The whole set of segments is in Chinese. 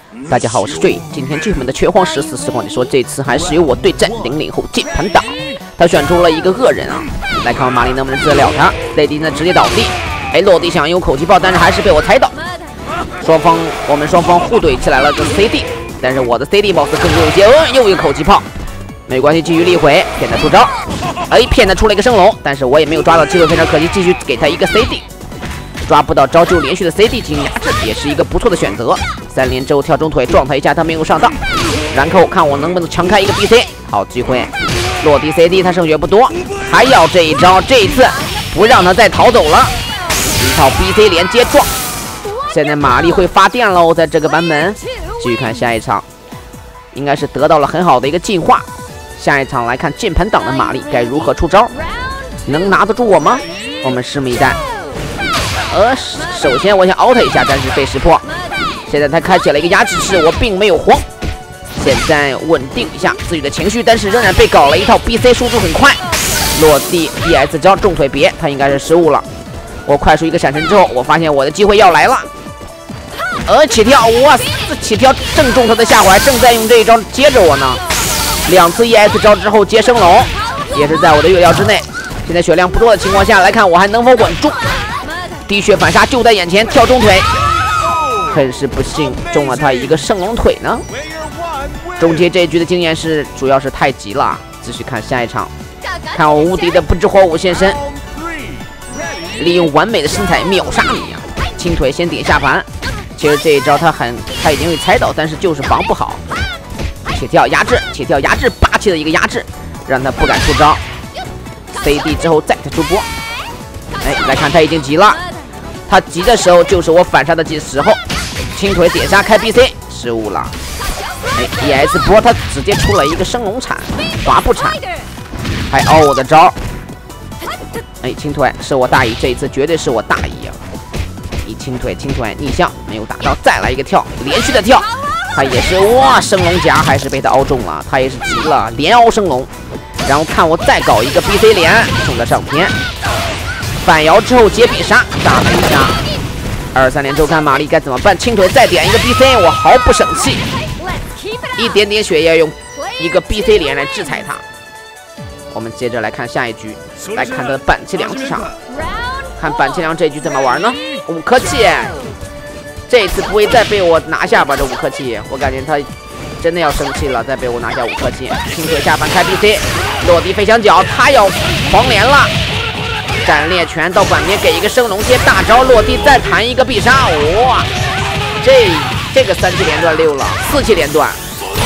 大家好，我是坠，今天这门的拳皇14实况里说，这次还是由我对战00后键盘党，他选出了一个恶人啊，来看马里能不能治得了他。雷迪呢直接倒地，落地想用口气炮，但是还是被我猜到。我们双方互怼起来了个 CD， 但是我的 CD 貌似更有些，又一个口气炮，没关系，继续力回，骗他出招，骗他出了一个升龙，但是我也没有抓到机会，非常可惜，继续给他一个 CD。抓不到招就连续的 CD 进行压制，也是一个不错的选择。3连之后跳中腿撞他一下，他没有上当，然后看我能不能强开一个 BC。好机会，落地 CD， 他胜血不多，还要这一招，这一次不让他再逃走了。一套 BC 连接撞，现在玛丽会发电喽，在这个版本。继续看下一场，应该是得到了很好的一个进化。下一场来看键盘党的玛丽该如何出招，能拿得住我吗？我们拭目以待。首先我想凹他一下，但是被识破。现在他开启了一个压制式，我并没有慌。现在稳定一下自己的情绪，但是仍然被搞了一套 BC， 输出很快。落地 ES 招重腿别，他应该是失误了。我快速一个闪身之后，我发现我的机会要来了。起跳，哇塞，起跳正中他的下怀，正在用这一招接着我呢。2次 ES 招之后接升龙，也是在我的预料之内。现在血量不多的情况下来看，我还能否稳住？滴血反杀就在眼前，跳中腿，很是不幸中了他一个升龙腿呢。终结这一局的经验是主要是太急了。继续看下一场，看我无敌的不知火舞现身，利用完美的身材秒杀你啊！轻腿先点下盘，其实这一招他已经会猜到，但是就是防不好。起跳压制，霸气的一个压制，让他不敢出招。CD 之后再他出波，来看他已经急了。他急的时候就是我反杀的时候，轻腿点杀开 BC， 失误了。ES 波他直接出了一个升龙铲，滑步铲，还凹我的招。轻腿是我大意，这一次绝对是我大意啊！一轻腿逆向没有打到，再来一个跳，连续的跳，他也是哇，升龙夹还是被他凹中了，他也是急了，连凹升龙。然后看我再搞一个 BC 连，冲他上天。反摇之后接必杀，打了一下。2、3连之后看玛丽该怎么办？轻腿再点一个 BC， 我毫不省气，一点点血也要用一个 BC 连来制裁他。我们接着来看下一局，来看他的板气良之场。看板气良这局怎么玩呢？5颗气，这次不会再被我拿下吧？这5颗气，我感觉他真的要生气了，再被我拿下5颗气。轻腿下盘开 BC， 落地飞翔脚，他要狂连了。斩猎拳到板边给一个升龙接大招，落地再弹一个必杀，哇！这个3期连段溜了，4期连段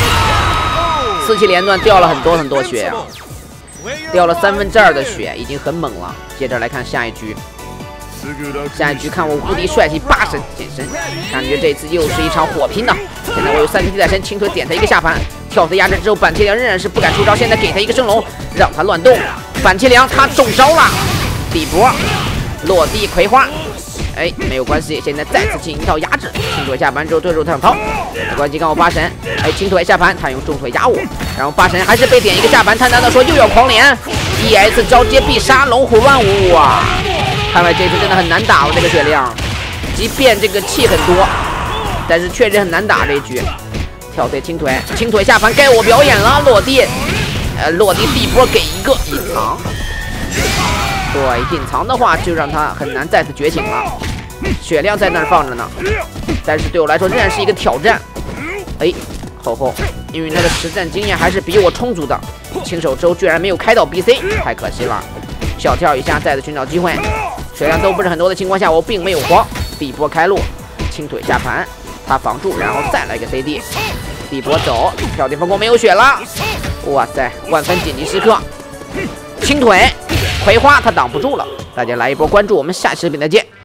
，4期连段掉了很多血啊，掉了2/3的血，已经很猛了。接着来看下一局，看我无敌帅气8神现身，感觉这次又是一场火拼呢。现在我有3级地带身，轻腿点他一个下盘，跳飞压制之后，板切良仍然是不敢出招，现在给他一个升龙，让他乱动。板切良他中招了。底波落地葵花，没有关系，现在再次进行一套压制，轻腿下盘之后对手想逃，没关系，看我8神，轻腿下盘，他用重腿压我，然后8神还是被点一个下盘，他难道说又要狂连 ？ES 招接必杀，龙虎乱舞啊！看来这次真的很难打了，这个血量，即便这个气很多，但是确实很难打这一局。跳腿轻腿下盘该我表演了，落地地波给一个隐藏。对，隐藏的话就让他很难再次觉醒了，血量在那儿放着呢，但是对我来说仍然是一个挑战。后，因为他的实战经验还是比我充足的，轻手之后居然没有开到 BC， 太可惜了。小跳一下，再次寻找机会，血量都不是很多的情况下，我并没有慌，地波开路，轻腿下盘，他防住，然后再来一个 CD， 地波走，跳地风光没有血了，哇塞，万分紧急时刻，轻腿葵花他挡不住了，大家来一波关注，我们下期视频再见。